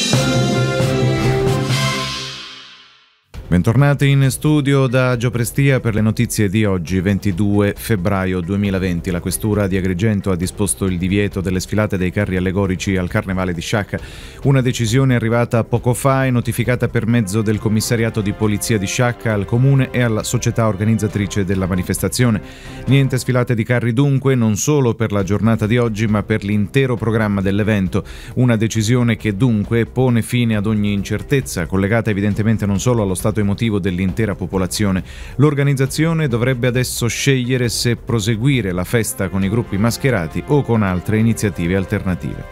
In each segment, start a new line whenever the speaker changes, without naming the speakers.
Bentornati in studio da Gio Prestia per le notizie di oggi, 22 febbraio 2020. La questura di Agrigento ha disposto il divieto delle sfilate dei carri allegorici al Carnevale di Sciacca. Una decisione arrivata poco fa e notificata per mezzo del commissariato di polizia di Sciacca al comune e alla società organizzatrice della manifestazione. Niente sfilate di carri dunque, non solo per la giornata di oggi ma per l'intero programma dell'evento. Una decisione che dunque pone fine ad ogni incertezza, collegata evidentemente non solo allo stato emotivo dell'intera popolazione. L'organizzazione dovrebbe adesso scegliere se proseguire la festa con i gruppi mascherati o con altre iniziative alternative.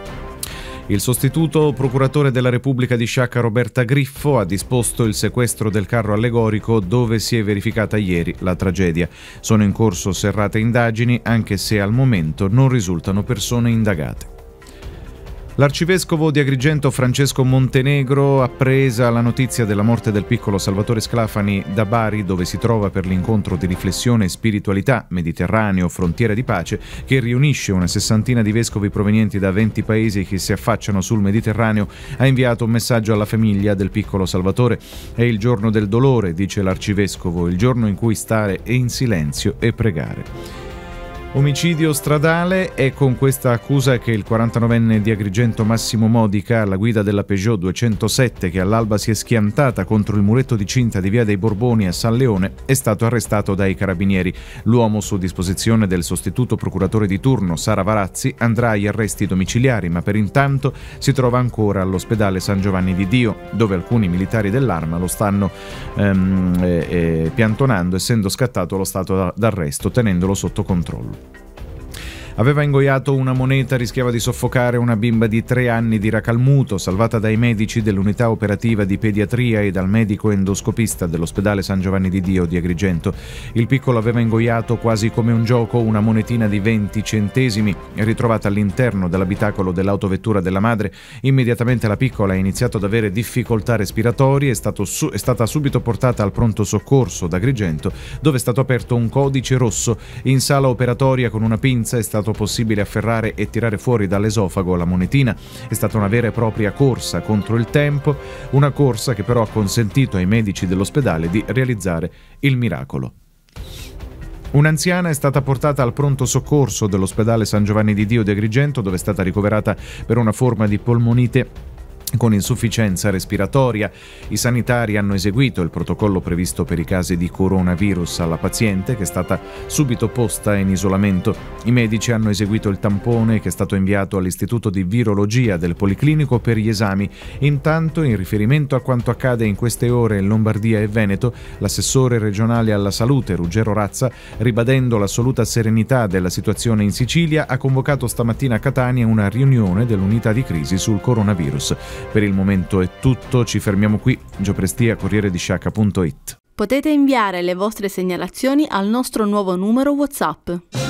Il sostituto procuratore della Repubblica di Sciacca Roberta Griffo ha disposto il sequestro del carro allegorico dove si è verificata ieri la tragedia. Sono in corso serrate indagini, anche se al momento non risultano persone indagate. L'arcivescovo di Agrigento Francesco Montenegro, appresa la notizia della morte del piccolo Salvatore Sclafani da Bari, dove si trova per l'incontro di riflessione e spiritualità Mediterraneo, frontiera di pace, che riunisce una sessantina di vescovi provenienti da 20 paesi che si affacciano sul Mediterraneo, ha inviato un messaggio alla famiglia del piccolo Salvatore. È il giorno del dolore, dice l'arcivescovo, il giorno in cui stare in silenzio e pregare. Omicidio stradale. È con questa accusa che il 49enne di Agrigento Massimo Modica, alla guida della Peugeot 207 che all'alba si è schiantata contro il muretto di cinta di via dei Borboni a San Leone, è stato arrestato dai carabinieri. L'uomo, su disposizione del sostituto procuratore di turno Sara Varazzi, andrà agli arresti domiciliari, ma per intanto si trova ancora all'ospedale San Giovanni di Dio, dove alcuni militari dell'Arma lo stanno piantonando, essendo scattato lo stato d'arresto, tenendolo sotto controllo. Aveva ingoiato una moneta, rischiava di soffocare una bimba di 3 anni di Racalmuto, salvata dai medici dell'unità operativa di pediatria e dal medico endoscopista dell'ospedale San Giovanni di Dio di Agrigento. Il piccolo aveva ingoiato quasi come un gioco una monetina di 20 centesimi, ritrovata all'interno dell'abitacolo dell'autovettura della madre. Immediatamente la piccola ha iniziato ad avere difficoltà respiratorie, è stata subito portata al pronto soccorso d'Agrigento, dove è stato aperto un codice rosso. In sala operatoria con una pinza è stato possibile afferrare e tirare fuori dall'esofago la monetina. È stata una vera e propria corsa contro il tempo, una corsa che però ha consentito ai medici dell'ospedale di realizzare il miracolo. Un'anziana è stata portata al pronto soccorso dell'ospedale San Giovanni di Dio di Agrigento, dove è stata ricoverata per una forma di polmonite con insufficienza respiratoria. I sanitari hanno eseguito il protocollo previsto per i casi di coronavirus alla paziente, che è stata subito posta in isolamento. I medici hanno eseguito il tampone, che è stato inviato all'Istituto di Virologia del Policlinico per gli esami. Intanto, in riferimento a quanto accade in queste ore in Lombardia e Veneto, l'assessore regionale alla salute Ruggero Razza, ribadendo l'assoluta serenità della situazione in Sicilia, ha convocato stamattina a Catania una riunione dell'unità di crisi sul coronavirus. Per il momento è tutto, ci fermiamo qui. Gio Prestia, Corriere di Sciacca.it.
Potete inviare le vostre segnalazioni al nostro nuovo numero WhatsApp